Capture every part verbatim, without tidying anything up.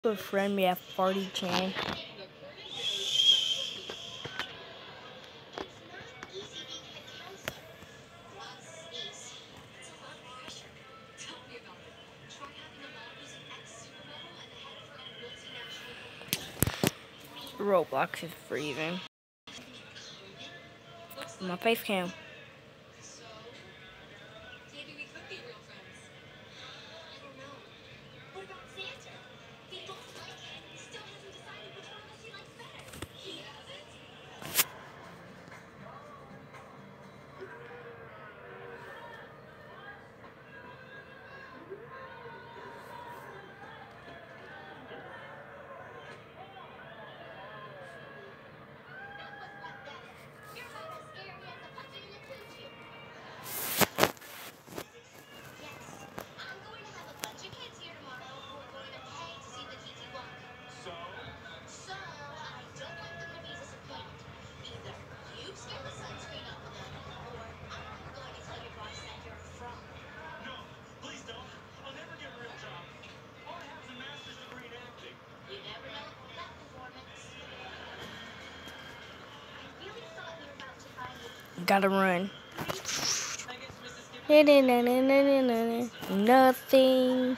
Good friend me at Farty Chan. Roblox is freezing. My face cam. Gotta run. Nothing.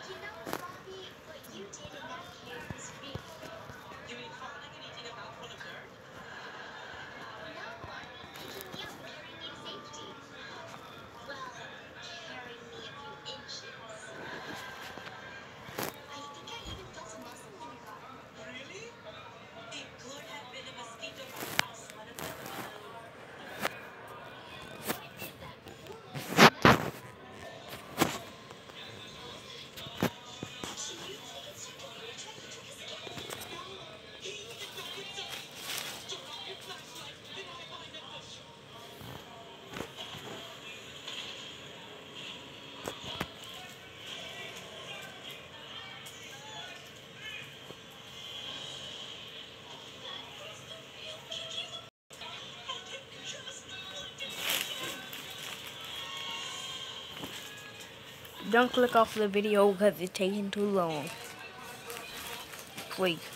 Don't click off the video because it's taking too long. Please.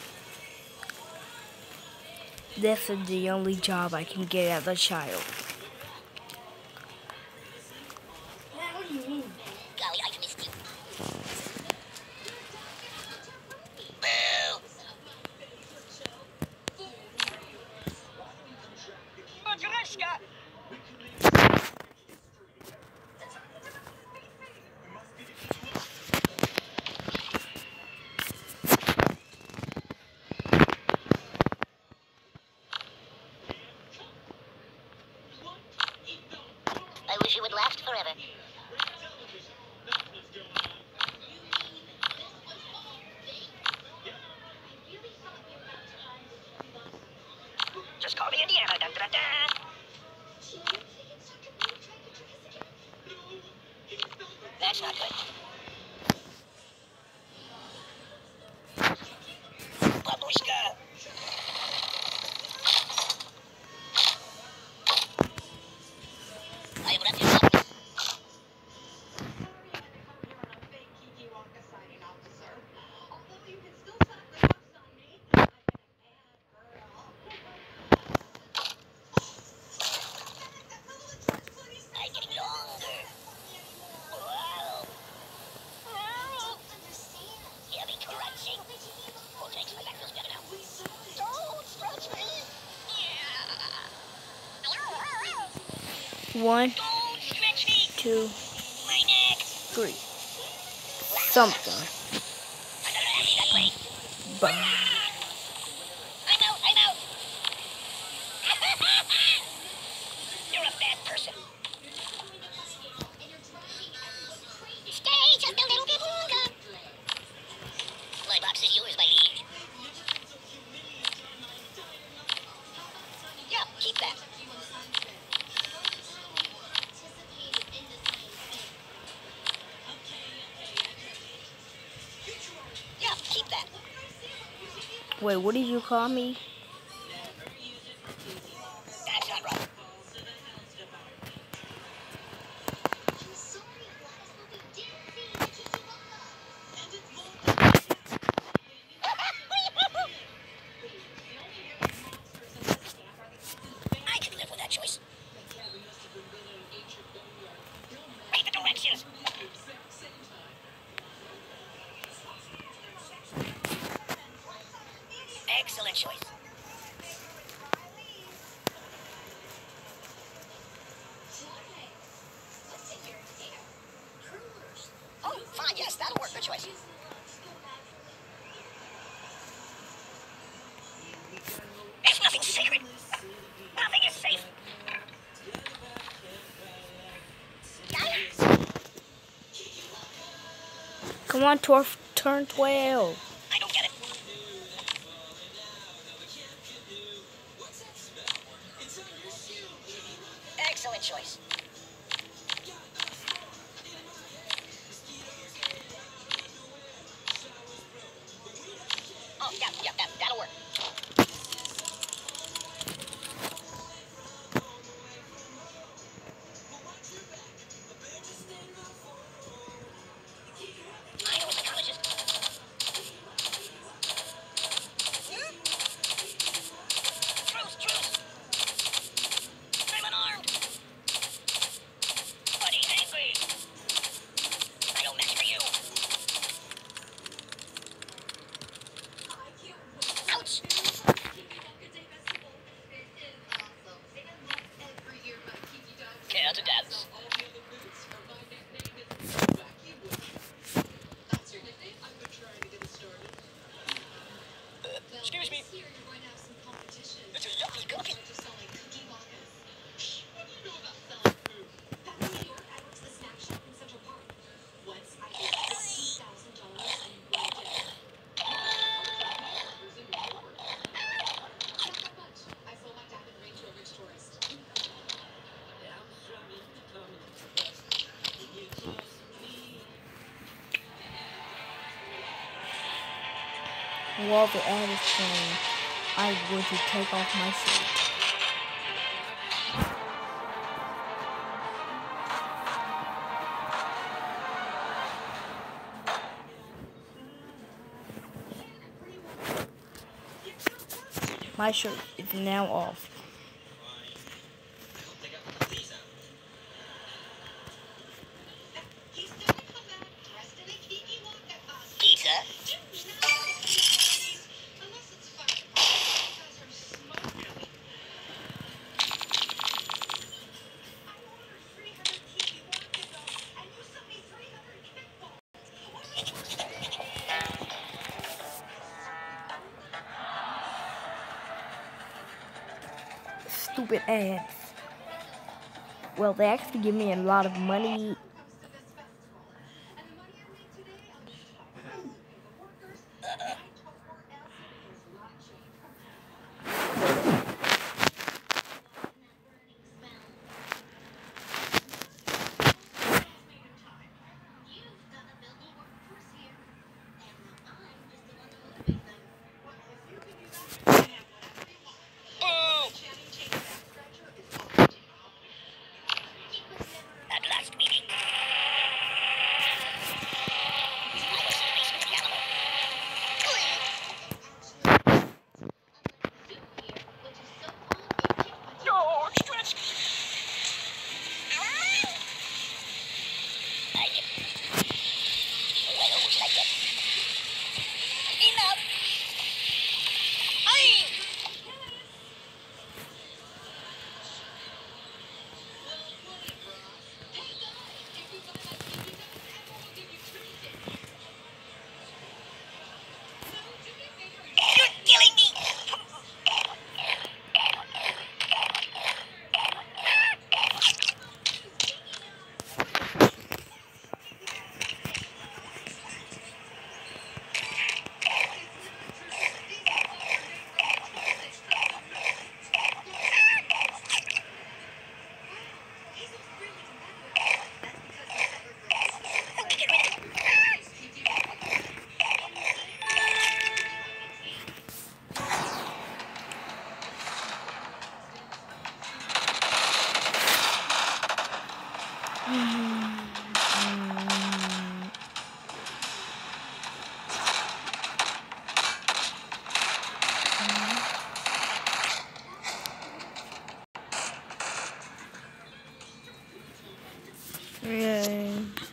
This is the only job I can get as a child. What do you mean? Golly, I missed you. Boo! Matryoshka! I wish it would last forever. Just call me Indiana. Dun, dun, dun. That's not good. Babushka. I have left you up. I'm getting longer. Wow. Wow. Heavy crunching. Oh, thanks. My back feels better now. Don't stretch me. Yeah. One, Don't stretch me. two, My neck. three. Something. I'm gonna have you that way. But I'm out. I'm out. You're a bad person. Stay just a little bit longer. My box is yours, my liege. Yeah, keep that. Yeah, keep that. wait, what did you call me? That's not right. Excellent choice. Oh, fine, yes, that'll work. Good choice. There's nothing sacred. Nothing is safe. Come on, Torf, turn twelve. I don't get it. Excellent choice. Oh, yeah, yeah, that, that'll work. I know a psychologist. Hmm? Truce, truce. I'm unarmed. Buddy, angry. I don't match for you. Ouch. Care to dance? Excuse me. It's a lovely cookie. While the ad is playing, I'm going to take off my shirt. My shirt is now off. Pizza? Stupid ads. Well, they actually give me a lot of money. At last, meeting. I was released the animal. No, stretch. I get. Well, who should I get? Enough. I. You're killing me. Yeah.